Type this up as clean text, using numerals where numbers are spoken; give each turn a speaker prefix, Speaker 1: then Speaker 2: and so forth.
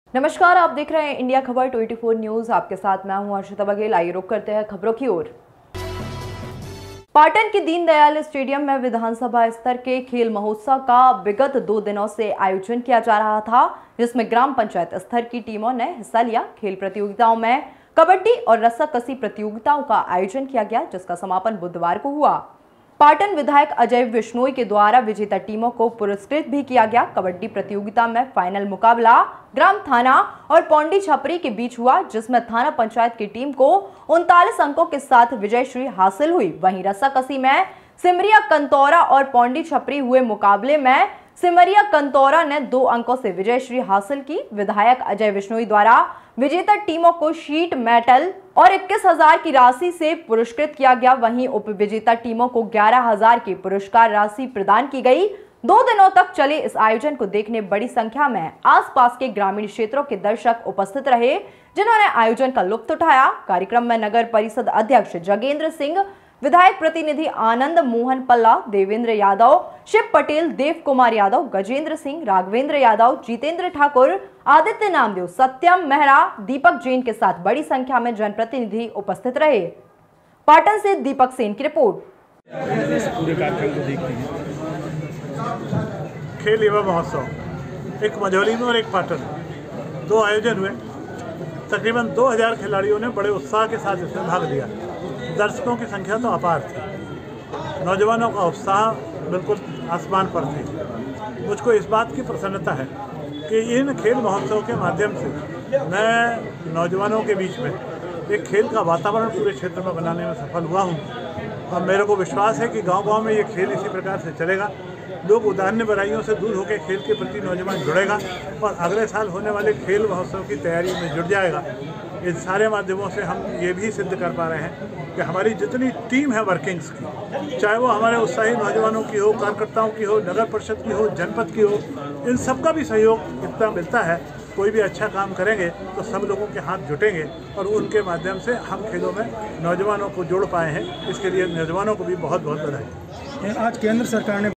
Speaker 1: नमस्कार, आप देख रहे हैं इंडिया खबर 24 न्यूज। आपके साथ मैं हूं हर्षिता बघेल। आइए रुक करते हैं खबरों की ओर। पाटन के दीनदयाल स्टेडियम में विधानसभा स्तर के खेल महोत्सव का विगत 2 दिनों से आयोजन किया जा रहा था, जिसमें ग्राम पंचायत स्तर की टीमों ने हिस्सा लिया। खेल प्रतियोगिताओं में कबड्डी और रस्साकसी प्रतियोगिताओं का आयोजन किया गया, जिसका समापन बुधवार को हुआ। पाटन विधायक अजय विश्नोई के द्वारा विजेता टीमों को पुरस्कृत भी किया गया। कबड्डी प्रतियोगिता में फाइनल मुकाबला ग्राम थाना और पौंडी छपरी के बीच हुआ, जिसमें थाना पंचायत की टीम को 39 अंकों के साथ विजयश्री हासिल हुई। वहीं रस्साकसी में सिमरिया कंतौरा और पौंडी छपरी हुए मुकाबले में सिमरिया कंतौरा ने 2 अंकों से विजयश्री हासिल की। विधायक अजय विश्नोई द्वारा विजेता टीमों को शीट मेटल और 21,000 की राशि से पुरस्कृत किया गया। वहीं उप विजेता टीमों को 11,000 की पुरस्कार राशि प्रदान की गई। 2 दिनों तक चले इस आयोजन को देखने बड़ी संख्या में आसपास के ग्रामीण क्षेत्रों के दर्शक उपस्थित रहे, जिन्होंने आयोजन का लुत्फ उठाया। कार्यक्रम में नगर परिषद अध्यक्ष जगेंद्र सिंह, विधायक प्रतिनिधि आनंद मोहन पल्ला, देवेंद्र यादव, शिव पटेल, देव कुमार यादव, गजेंद्र सिंह, राघवेंद्र यादव, जितेंद्र ठाकुर, आदित्य नामदेव, सत्यम मेहरा, दीपक जैन के साथ बड़ी संख्या में जनप्रतिनिधि उपस्थित रहे। पाटन से दीपक सेन की रिपोर्ट।
Speaker 2: पूरे कार्यक्रम को देखते हैं।
Speaker 3: खेल युवा महोत्सव एक मझौली में और एक पाटन में 2 आयोजन हुए। तकरीबन 2000 खिलाड़ियों ने बड़े उत्साह के साथ इसमें भाग लिया। दर्शकों की संख्या तो अपार थी। नौजवानों का उत्साह बिल्कुल आसमान पर थी। मुझको इस बात की प्रसन्नता है कि इन खेल महोत्सव के माध्यम से मैं नौजवानों के बीच में एक खेल का वातावरण पूरे क्षेत्र में बनाने में सफल हुआ हूँ। और मेरे को विश्वास है कि गांव-गांव में ये खेल इसी प्रकार से चलेगा। लोग उदाहरण बुराइयों से दूर होकर खेल के प्रति नौजवान जुड़ेगा और अगले साल होने वाले खेल महोत्सव की तैयारी में जुट जाएगा। इन सारे माध्यमों से हम ये भी सिद्ध कर पा रहे हैं कि हमारी जितनी टीम है वर्किंग्स की, चाहे वो हमारे उत्साही नौजवानों की हो, कार्यकर्ताओं की हो, नगर परिषद की हो, जनपद की हो, इन सबका भी सहयोग इतना मिलता है। कोई भी अच्छा काम करेंगे तो सब लोगों के हाथ जुटेंगे और उनके माध्यम से हम खेलों में नौजवानों को जोड़ पाए हैं। इसके लिए नौजवानों को भी बहुत बहुत बधाई।
Speaker 2: आज केंद्र सरकार ने